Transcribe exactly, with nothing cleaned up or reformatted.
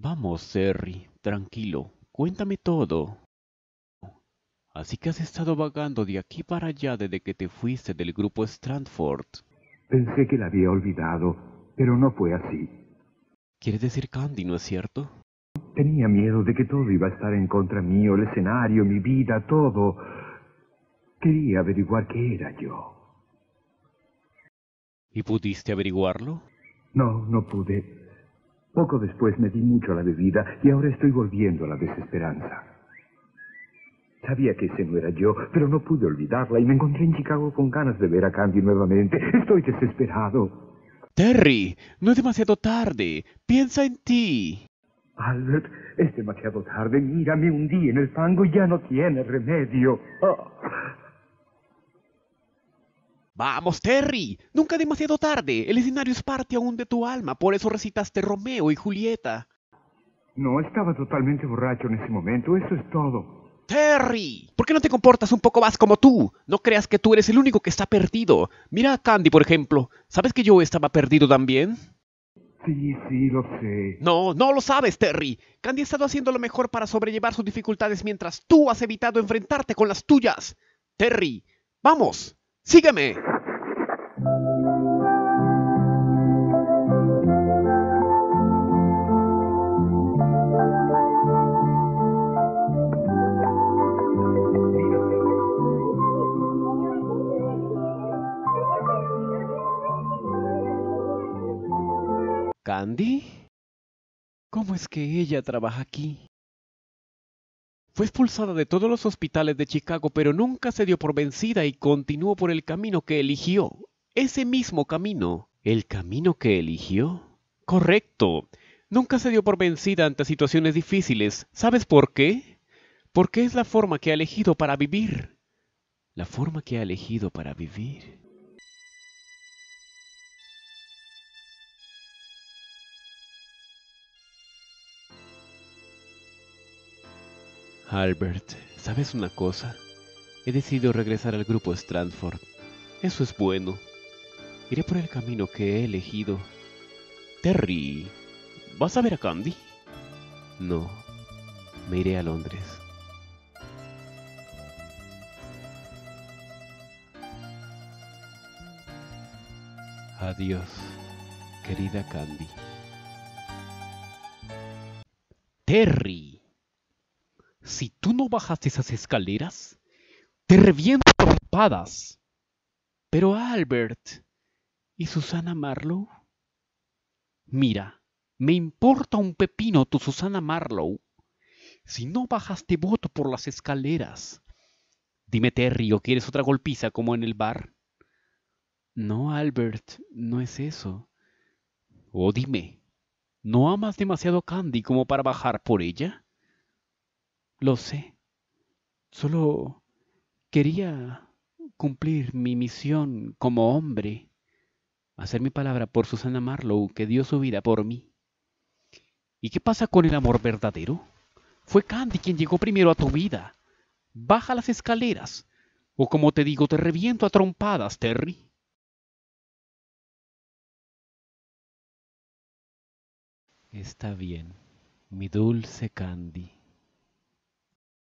Vamos, Terry, tranquilo, cuéntame todo. Así que has estado vagando de aquí para allá desde que te fuiste del grupo Strandford. Pensé que la había olvidado, pero no fue así. ¿Quieres decir Candy, no es cierto? Tenía miedo de que todo iba a estar en contra mío, el escenario, mi vida, todo. Quería averiguar qué era yo. ¿Y pudiste averiguarlo? No, no pude. Poco después me di mucho a la bebida y ahora estoy volviendo a la desesperanza. Sabía que ese no era yo, pero no pude olvidarla y me encontré en Chicago con ganas de ver a Candy nuevamente. Estoy desesperado. Terry, no es demasiado tarde. Piensa en ti. Albert, es demasiado tarde. Mira, me hundí en el fango y ya no tiene remedio. Ah. Vamos, Terry. Nunca es demasiado tarde. El escenario es parte aún de tu alma. Por eso recitaste Romeo y Julieta. No, estaba totalmente borracho en ese momento. Eso es todo. Terry, ¿por qué no te comportas un poco más como tú? No creas que tú eres el único que está perdido. Mira a Candy, por ejemplo. ¿Sabes que yo estaba perdido también? Sí, sí, lo sé. No, no lo sabes, Terry. Candy ha estado haciendo lo mejor para sobrellevar sus dificultades mientras tú has evitado enfrentarte con las tuyas. Terry, vamos, sígueme. ¿Candy? ¿Cómo es que ella trabaja aquí? Fue expulsada de todos los hospitales de Chicago, pero nunca se dio por vencida y continuó por el camino que eligió. Ese mismo camino. ¿El camino que eligió? Correcto. Nunca se dio por vencida ante situaciones difíciles. ¿Sabes por qué? Porque es la forma que ha elegido para vivir. La forma que ha elegido para vivir. Albert, ¿sabes una cosa? He decidido regresar al grupo Strandford. Eso es bueno. Iré por el camino que he elegido. Terry, ¿vas a ver a Candy? No, me iré a Londres. Adiós, querida Candy. Terry, si tú no bajas esas escaleras, te reviento a trompadas. Pero Albert, ¿y Susana Marlowe? Mira, me importa un pepino tu Susana Marlowe. Si no bajas te boto por las escaleras. Dime, Terry, ¿o quieres otra golpiza como en el bar? No, Albert, no es eso. O dime, ¿no amas demasiado a Candy como para bajar por ella? Lo sé. Solo quería cumplir mi misión como hombre. Hacer mi palabra por Susana Marlowe, que dio su vida por mí. ¿Y qué pasa con el amor verdadero? Fue Candy quien llegó primero a tu vida. Baja las escaleras. O como te digo, te reviento a trompadas, Terry. Está bien, mi dulce Candy.